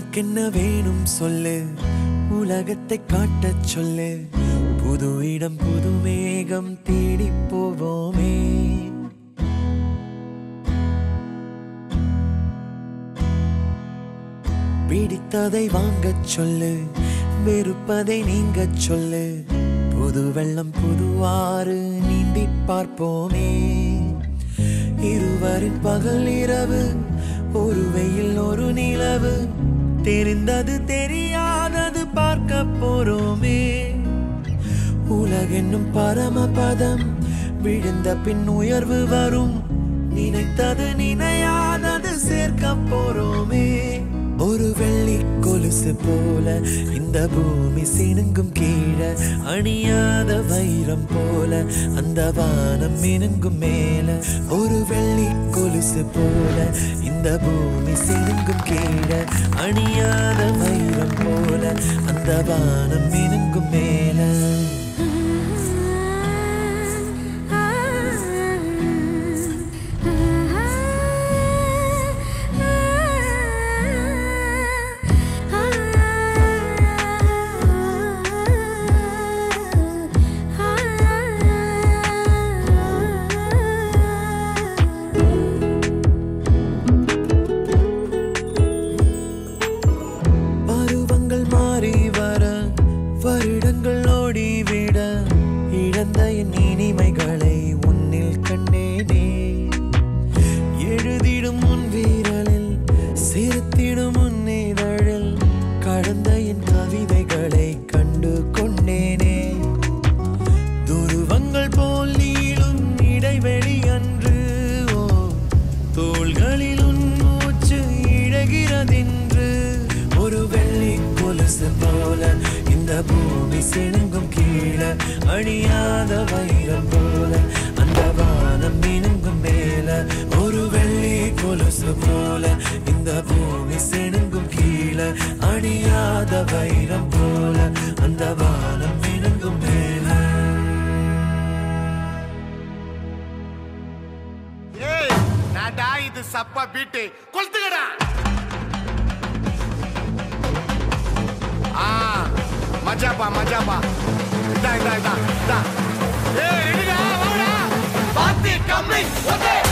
உனக்கென்ன வேணும் சொல்லு, உலகத்தை காட்டச் சொல்லு. புது இடம் புது மேகம் தேடி போவோமே. பிடித்ததை வாங்கச் சொல்லு, வெறுப்பதை நீங்கச் சொல்லு. புது வெள்ளம் புது ஆறு நீந்தி பார்ப்போமே. இருவரின் பகல் இரவு, ஒரு வெயில் ஒரு நிலவு. தெரிந்தது தெரியாதது பார்க்க போறோமே. உலகென்னும் பரமபதம், விழுந்த பின் உயர்வு வரும். நினைத்தது நினையாதது சேர்க்க போறோமே. ஒரு வெள்ளி கொலுசு போல இந்த பூமி சினுங்கும் கீழே, அணியாத வைரம் போல அந்த வானம் மினுங்கும் மேல. ஒரு வெள்ளி கொலுசு போல இந்த பூமி சினுங்கும் கீழே, அணியாத வைரம் போல அந்த வானம் மினுங்கும் மேல. வருடங்கள் ஓடிவிட இழந்த என் இனிமைகளை உன்னில் கண்டேனே. எழுதிடும் உன் வீரலில், சிரித்திடும் உன் இதழில், கடந்த என் கவிதைகளை கண்டு கொண்டேனே. துருவங்கள் போல் நீளும் இடைவெளி அன்று, தோள்களில் உன் மூச்சு இழகிறதென்று. ஒரு வெள்ளி கொலுசு போல இந்த பூமி சினுங்கும் கீழே, அணியாத வைரம் போல அந்த வானம் மினுங்கும் மேல. ஒரு வெள்ளி கொலுசு போல இந்த பூமி சினுங்கும் கீழே, அணியாத வைரம் போல அந்த வானம் மினுங்கும் மேல. ஏய் நாடா, இது சப்பா பீட்டு கொளுத்துக்கடா. மஜாபா மஜாபா, இதா இதா இதா இதா. ஏய் ரெடிடா, வாடா. பாத்தி கம்மி ஓகே.